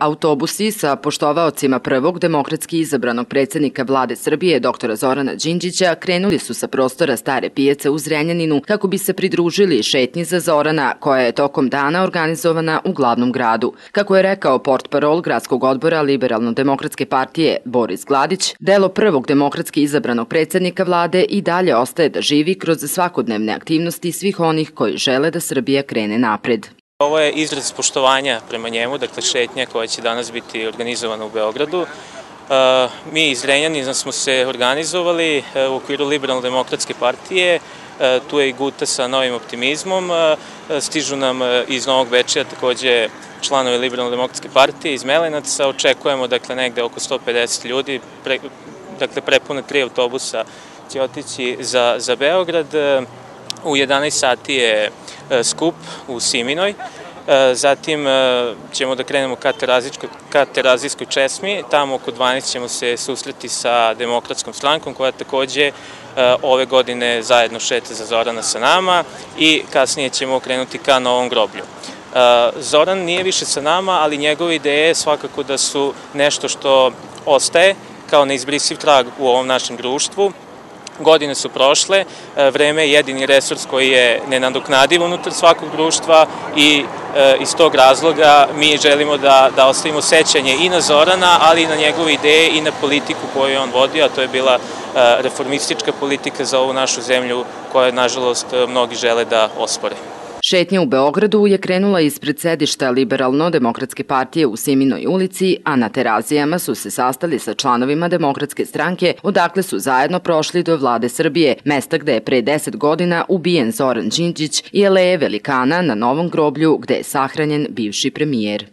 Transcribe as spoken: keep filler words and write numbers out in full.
Autobusi sa poštovaocima prvog demokratski izabranog predsjednika vlade Srbije, doktora Zorana Đinđića, krenuli su sa prostora Stare pijace u Zrenjaninu kako bi se pridružili šetnji za Zorana, koja je tokom dana organizovana u glavnom gradu. Kako je rekao portparol Gradskog odbora Liberalno-demokratske partije Boris Gladić, delo prvog demokratski izabranog predsjednika vlade i dalje ostaje da živi kroz svakodnevne aktivnosti svih onih koji žele da Srbija krene napred. Ovo je izraz poštovanja prema njemu, dakle šetnja koja će danas biti organizovana u Beogradu. Mi iz Zrenjanina smo se organizovali u okviru Liberalno-demokratske partije, tu je i Guta sa Novim optimizmom, stižu nam iz Novog Bečeja takođe članovi Liberalno-demokratske partije iz Melenaca, očekujemo dakle negde oko sto pedeset ljudi, dakle prepune tri autobusa će otići za, za Beograd. U jedanaest sati je skup u Siminoj, zatim ćemo da krenemo ka Terazijskoj česmi, tamo oko dvanaest ćemo se susreti sa Demokratskom strankom koja takođe ove godine zajedno šeta za Zorana sa nama i kasnije ćemo krenuti ka Novom groblju. Zoran nije više sa nama, ali njegove ideje svakako da su nešto što ostaje kao neizbrisiv trag u ovom našem društvu. Godine su prošle, vreme je jedini resurs koji je nenadoknadiv unutar svakog društva i iz tog razloga mi želimo da, da ostavimo sećanje i na Zorana, ali i na njegove ideje i na politiku koju je on vodio, a to je bila reformistička politika za ovu našu zemlju koju, nažalost, mnogi žele da ospore. Šetnja u Beogradu je krenula ispred sedišta Liberalno-demokratske partije u Siminoj ulici, a na Terazijama su se sastali sa članovima Demokratske stranke, odakle su zajedno prošli do vlade Srbije, mesta gde je pre deset godina ubijen Zoran Đinđić i aleje velikana na Novom groblju gde je sahranjen bivši premijer.